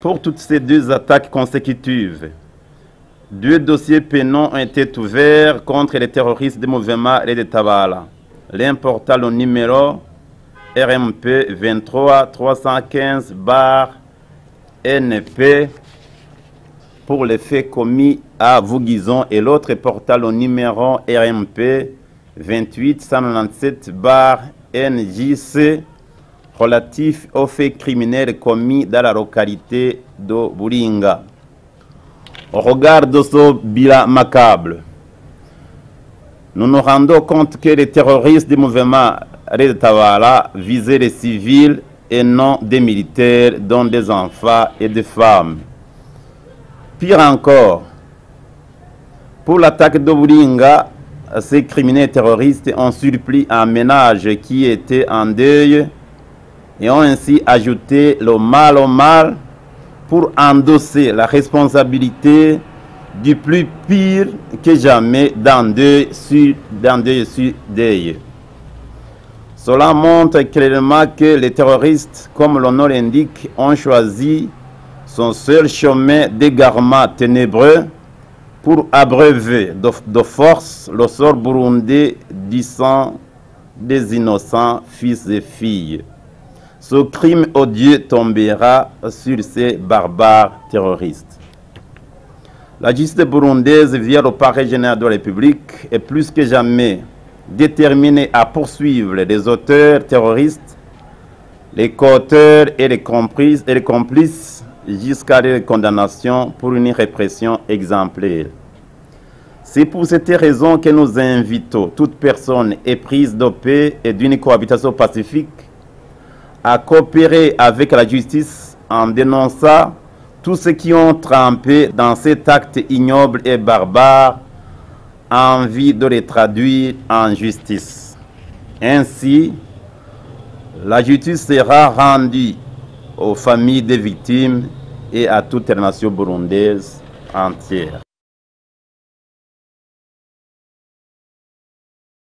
Pour toutes ces deux attaques consécutives, 2 dossiers pénaux ont été ouverts contre les terroristes du mouvement Red Tabara. L'un portant le numéro RMP 23-315-NP pour les faits commis à Vouguizon et l'autre portant le numéro RMP 28-197-NJC relatif aux faits criminels commis dans la localité de Buringa. Au regard de ce bilan macabre, nous nous rendons compte que les terroristes du mouvement Red Tabara visaient les civils et non des militaires, dont des enfants et des femmes. Pire encore, pour l'attaque de Buringa, ces criminels terroristes ont surpris un ménage qui était en deuil et ont ainsi ajouté le mal au mal pour endosser la responsabilité du plus pire que jamais d'un deuil sur deuil. Cela montre clairement que les terroristes, comme le nom l'indique, ont choisi son seul chemin d'égarement ténébreux pour abreuver de force le sort burundais du sang des innocents fils et filles. Ce crime odieux tombera sur ces barbares terroristes. La justice burundaise, via le parquet général de la République, est plus que jamais déterminée à poursuivre les auteurs terroristes, les co-auteurs et les complices jusqu'à leur condamnation pour une répression exemplaire. C'est pour cette raison que nous invitons toute personne éprise de paix et d'une cohabitation pacifique à coopérer avec la justice en dénonçant tous ceux qui ont trempé dans cet acte ignoble et barbare en vue de les traduire en justice. Ainsi, la justice sera rendue aux familles des victimes et à toute la nation burundaise entière.